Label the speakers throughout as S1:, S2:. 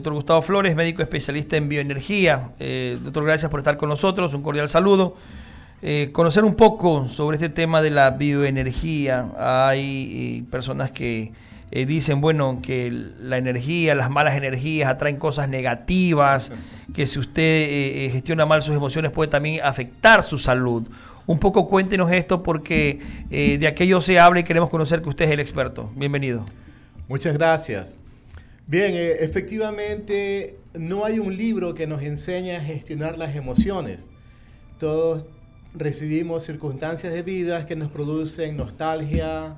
S1: Doctor Gustavo Flores, médico especialista en bioenergía. Doctor, gracias por estar con nosotros, un cordial saludo. Conocer un poco sobre este tema de la bioenergía. Hay personas que dicen, bueno, que la energía, las malas energías atraen cosas negativas, que si usted gestiona mal sus emociones puede también afectar su salud. Un poco cuéntenos esto porque de aquello se habla y queremos conocer que usted es el experto. Bienvenido.
S2: Muchas gracias. Bien, efectivamente no hay un libro que nos enseñe a gestionar las emociones. Todos recibimos circunstancias de vida que nos producen nostalgia,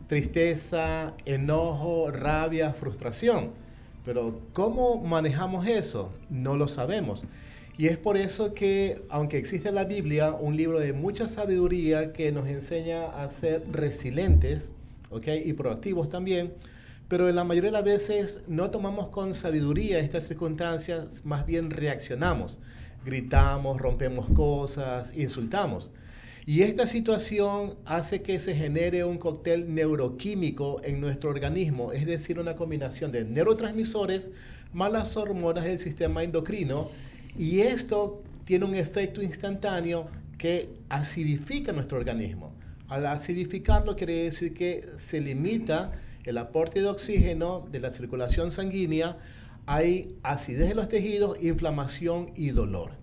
S2: tristeza, enojo, rabia, frustración. Pero ¿cómo manejamos eso? No lo sabemos. Y es por eso que, aunque existe en la Biblia un libro de mucha sabiduría que nos enseña a ser resilientes, ¿okay? Y proactivos también, pero en la mayoría de las veces no tomamos con sabiduría estas circunstancias, más bien reaccionamos. Gritamos, rompemos cosas, insultamos. Y esta situación hace que se genere un cóctel neuroquímico en nuestro organismo, es decir, una combinación de neurotransmisores más las hormonas del sistema endocrino, y esto tiene un efecto instantáneo que acidifica nuestro organismo. Al acidificarlo quiere decir que se limita el aporte de oxígeno de la circulación sanguínea, hay acidez de los tejidos, inflamación y dolor.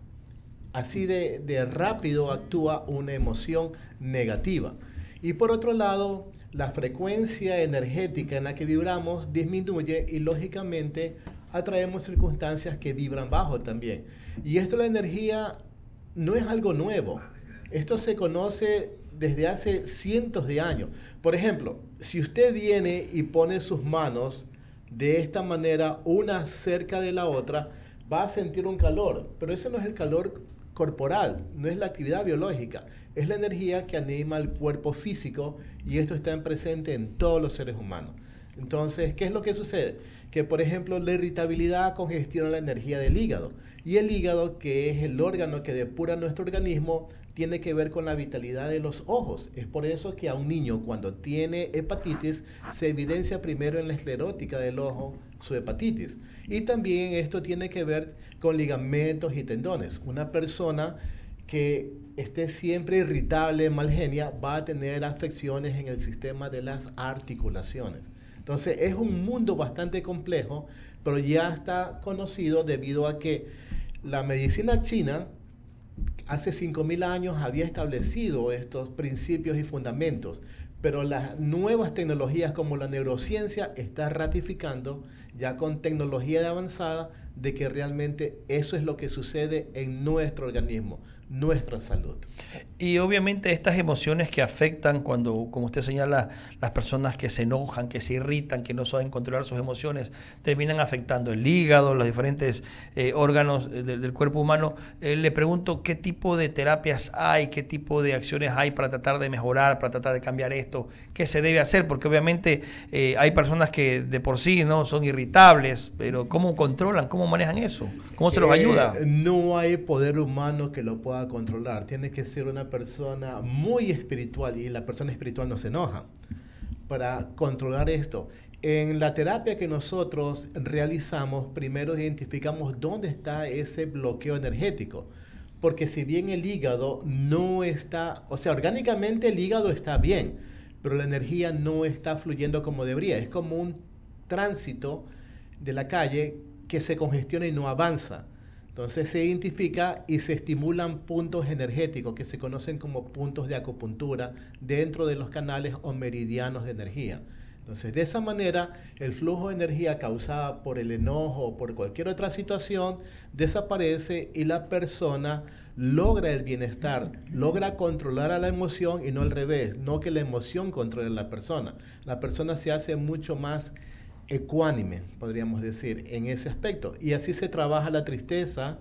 S2: Así de rápido actúa una emoción negativa. Y por otro lado, la frecuencia energética en la que vibramos disminuye y lógicamente atraemos circunstancias que vibran bajo también. Y esto, la energía, no es algo nuevo. Esto se conoce desde hace cientos de años. Por ejemplo, si usted viene y pone sus manos de esta manera, una cerca de la otra, va a sentir un calor, pero ese no es el calor corporal, no es la actividad biológica, es la energía que anima el cuerpo físico y esto está presente en todos los seres humanos. Entonces, ¿qué es lo que sucede? Que, por ejemplo, la irritabilidad congestiona la energía del hígado. Y el hígado, que es el órgano que depura nuestro organismo, tiene que ver con la vitalidad de los ojos. Es por eso que a un niño, cuando tiene hepatitis, se evidencia primero en la esclerótica del ojo su hepatitis. Y también esto tiene que ver con ligamentos y tendones. Una persona que esté siempre irritable, mal genia, va a tener afecciones en el sistema de las articulaciones. Entonces es un mundo bastante complejo, pero ya está conocido debido a que la medicina china hace 5.000 años había establecido estos principios y fundamentos, pero las nuevas tecnologías como la neurociencia está ratificando ya con tecnología de avanzada de que realmente eso es lo que sucede en nuestro organismo, nuestra salud.
S1: Y obviamente estas emociones que afectan cuando, como usted señala, las personas que se enojan, que se irritan, que no saben controlar sus emociones, terminan afectando el hígado, los diferentes órganos del cuerpo humano. Le pregunto qué tipo de terapias hay, qué tipo de acciones hay para tratar de mejorar, para tratar de cambiar esto, qué se debe hacer, porque obviamente hay personas que de por sí no son irritables, pero ¿cómo controlan, cómo manejan eso? ¿Cómo se los ayuda?
S2: No hay poder humano que lo pueda controlar. Tiene que ser una persona muy espiritual y la persona espiritual no se enoja para controlar esto. En la terapia que nosotros realizamos, primero identificamos dónde está ese bloqueo energético. Porque si bien el hígado no está, o sea, orgánicamente el hígado está bien, pero la energía no está fluyendo como debería. Es como un tránsito de la calle que se congestiona y no avanza. Entonces se identifica y se estimulan puntos energéticos que se conocen como puntos de acupuntura dentro de los canales o meridianos de energía. Entonces, de esa manera, el flujo de energía causada por el enojo o por cualquier otra situación desaparece y la persona logra el bienestar, logra controlar a la emoción y no al revés, no que la emoción controle a la persona. La persona se hace mucho más ecuánime, podríamos decir, en ese aspecto. Y así se trabaja la tristeza,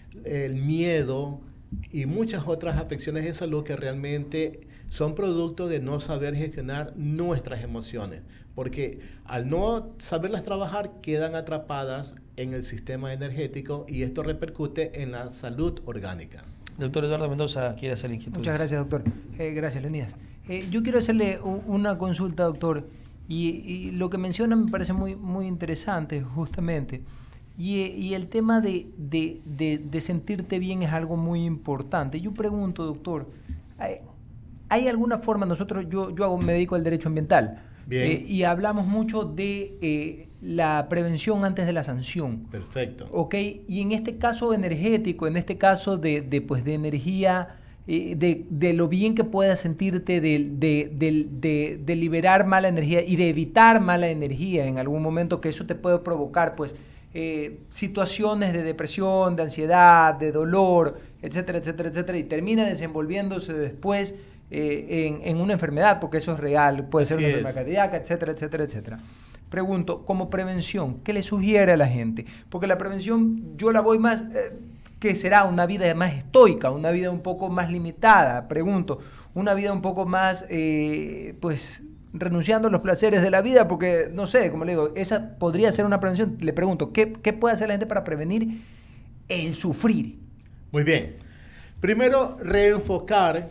S2: el miedo y muchas otras afecciones de salud que realmente son producto de no saber gestionar nuestras emociones, porque al no saberlas trabajar quedan atrapadas en el sistema energético y esto repercute en la salud orgánica.
S1: Doctor Eduardo Mendoza quiere hacer inquietudes.
S3: Muchas gracias, doctor. Gracias, Leonidas. Yo quiero hacerle una consulta, doctor, y lo que menciona me parece muy interesante, justamente. Y el tema de sentirte bien es algo muy importante. Yo pregunto, doctor, ¿hay alguna forma? Me dedico al derecho ambiental.
S2: Bien.
S3: Y hablamos mucho de la prevención antes de la sanción.
S2: Perfecto.
S3: ¿Ok? Y en este caso energético, en este caso de energía, de lo bien que puedas sentirte, de liberar mala energía y de evitar mala energía en algún momento, que eso te puede provocar, pues, situaciones de depresión, de ansiedad, de dolor, etcétera, etcétera, etcétera, y termina desenvolviéndose después en una enfermedad, porque eso es real, puede ser una enfermedad cardíaca, etcétera, etcétera, etcétera. Pregunto, como prevención, ¿qué le sugiere a la gente? Porque la prevención yo la voy más, que será una vida más estoica, una vida un poco más limitada. Pregunto, una vida un poco más, pues, renunciando a los placeres de la vida, porque, no sé, como le digo, esa podría ser una prevención. Le pregunto, ¿qué puede hacer la gente para prevenir el sufrir?
S2: Muy bien. Primero, reenfocar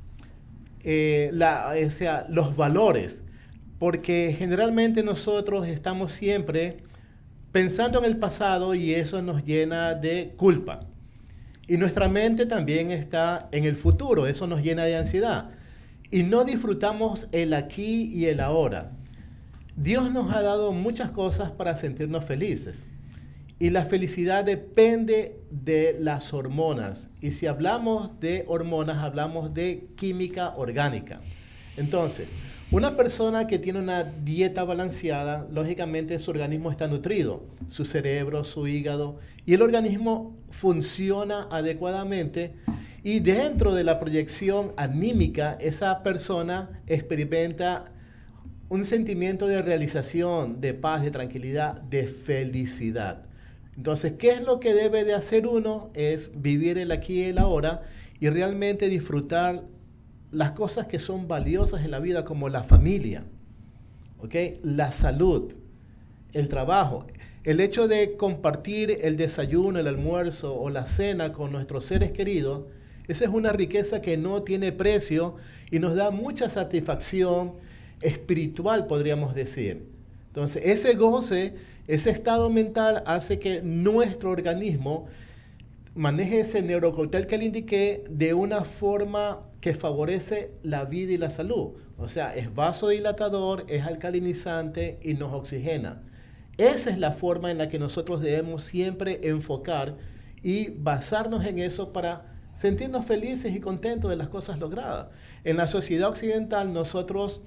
S2: los valores, porque generalmente nosotros estamos siempre pensando en el pasado y eso nos llena de culpa. Y nuestra mente también está en el futuro, eso nos llena de ansiedad. Y no disfrutamos el aquí y el ahora. Dios nos ha dado muchas cosas para sentirnos felices. Y la felicidad depende de las hormonas. Y si hablamos de hormonas, hablamos de química orgánica. Entonces, una persona que tiene una dieta balanceada, lógicamente su organismo está nutrido, su cerebro, su hígado, y el organismo funciona adecuadamente. Y dentro de la proyección anímica, esa persona experimenta un sentimiento de realización, de paz, de tranquilidad, de felicidad. Entonces, ¿qué es lo que debe de hacer uno? Es vivir el aquí y el ahora y realmente disfrutar las cosas que son valiosas en la vida, como la familia, ¿okay? La salud, el trabajo, el hecho de compartir el desayuno, el almuerzo o la cena con nuestros seres queridos. Esa es una riqueza que no tiene precio y nos da mucha satisfacción espiritual, podríamos decir. Entonces, ese goce, ese estado mental hace que nuestro organismo maneje ese neurocóctel que le indiqué de una forma que favorece la vida y la salud. O sea, es vasodilatador, es alcalinizante y nos oxigena. Esa es la forma en la que nosotros debemos siempre enfocar y basarnos en eso para sentirnos felices y contentos de las cosas logradas. En la sociedad occidental nosotros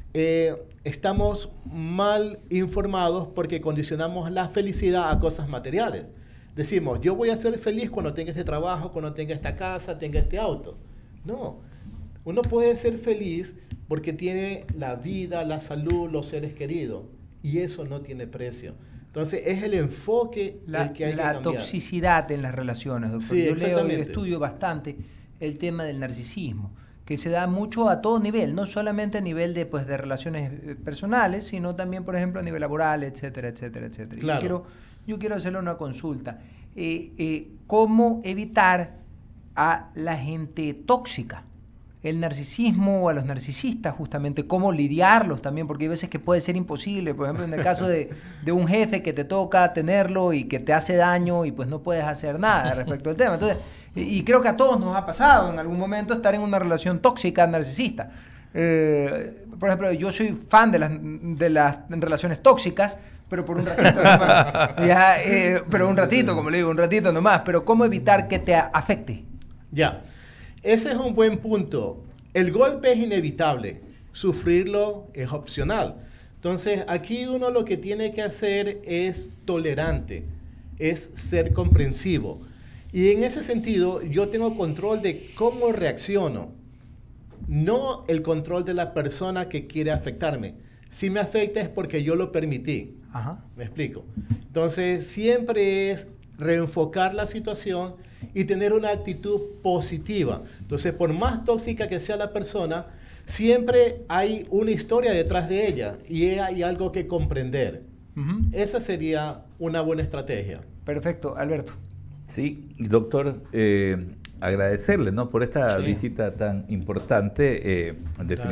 S2: estamos mal informados porque condicionamos la felicidad a cosas materiales. Decimos, yo voy a ser feliz cuando tenga este trabajo, cuando tenga esta casa, tenga este auto. No, uno puede ser feliz porque tiene la vida, la salud, los seres queridos, y eso no tiene precio. Entonces es el enfoque el que hay que cambiar.
S3: La toxicidad en las relaciones, doctor.
S2: Sí,
S3: yo leo y
S2: exactamente.
S3: estudio bastante el tema del narcisismo, que se da mucho a todo nivel, no solamente a nivel de, pues, de relaciones personales, sino también, por ejemplo, a nivel laboral, etcétera, etcétera, etcétera.
S2: Claro.
S3: Yo quiero hacerle una consulta. ¿Cómo evitar a la gente tóxica? El narcisismo o a los narcisistas, justamente, cómo lidiarlos también, porque hay veces que puede ser imposible. Por ejemplo, en el caso de un jefe que te toca tenerlo y que te hace daño y pues no puedes hacer nada respecto al tema. Entonces, y creo que a todos nos ha pasado en algún momento estar en una relación tóxica narcisista. Por ejemplo, yo soy fan de las relaciones tóxicas, pero por un ratito nomás. Pero un ratito, como le digo, un ratito nomás. Pero ¿cómo evitar que te afecte?
S2: Ya, ese es un buen punto. El golpe es inevitable, sufrirlo es opcional. Entonces, aquí uno lo que tiene que hacer es tolerante, es ser comprensivo. Y en ese sentido, yo tengo control de cómo reacciono, no el control de la persona que quiere afectarme. Si me afecta es porque yo lo permití.
S3: Ajá.
S2: ¿Me explico? Entonces, siempre es reenfocar la situación y tener una actitud positiva. Entonces, por más tóxica que sea la persona, siempre hay una historia detrás de ella y hay algo que comprender. Esa sería una buena estrategia.
S3: Perfecto, Alberto.
S4: Sí, doctor, agradecerle, ¿no?, por esta visita tan importante.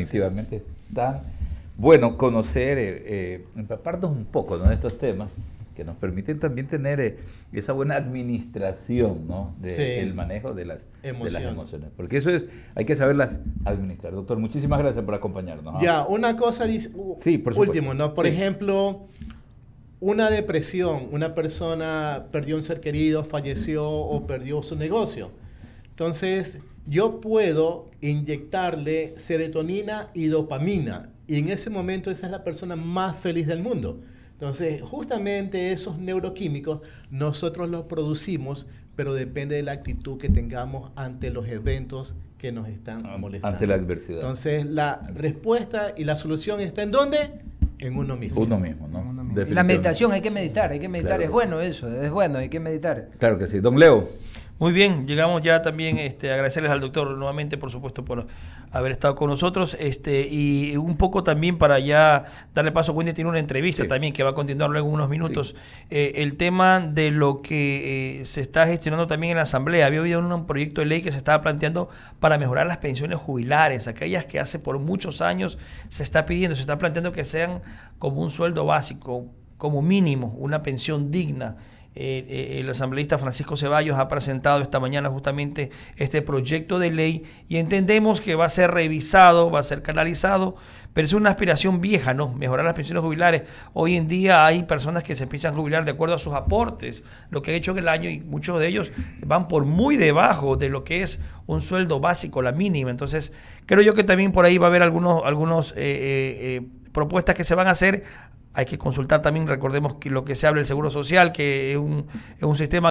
S4: Definitivamente es tan bueno conocer, empaparnos un poco, ¿no?, de estos temas, que nos permiten también tener esa buena administración, ¿no? Del manejo de las emociones. Porque eso hay que saberlas administrar. Doctor, muchísimas gracias por acompañarnos, ¿no?
S2: Ya, una cosa
S4: sí, por
S2: último, ¿no? Por ejemplo, una depresión, una persona perdió un ser querido, falleció o perdió su negocio. Entonces, yo puedo inyectarle serotonina y dopamina, y en ese momento esa es la persona más feliz del mundo. Entonces, justamente esos neuroquímicos nosotros los producimos, pero depende de la actitud que tengamos ante los eventos que nos están molestando.
S4: Ante la adversidad.
S2: Entonces, la respuesta y la solución está ¿en dónde? En uno mismo.
S4: Uno mismo, ¿no?
S3: La meditación, hay que meditar, claro, es bueno
S4: sí.
S3: eso, es bueno, hay que meditar.
S4: Claro que sí. Don Leo.
S1: Muy bien, llegamos ya también agradecerles al doctor nuevamente, por supuesto, por haber estado con nosotros, y un poco también para ya darle paso. Wendy tiene una entrevista también que va a continuar luego en unos minutos. El tema de lo que se está gestionando también en la Asamblea. Había habido un proyecto de ley que se estaba planteando para mejorar las pensiones jubilares, aquellas que hace por muchos años se está pidiendo, se está planteando que sean como un sueldo básico, como mínimo, una pensión digna. El asambleísta Francisco Ceballos ha presentado esta mañana justamente este proyecto de ley y entendemos que va a ser revisado, va a ser canalizado, pero es una aspiración vieja, ¿no? Mejorar las pensiones jubilares. Hoy en día hay personas que se empiezan a jubilar de acuerdo a sus aportes, lo que han hecho en el año, y muchos de ellos van por muy debajo de lo que es un sueldo básico, la mínima. Entonces, creo yo que también por ahí va a haber algunos propuestas que se van a hacer. Hay que consultar también, recordemos que lo que se habla del Seguro Social, que es un sistema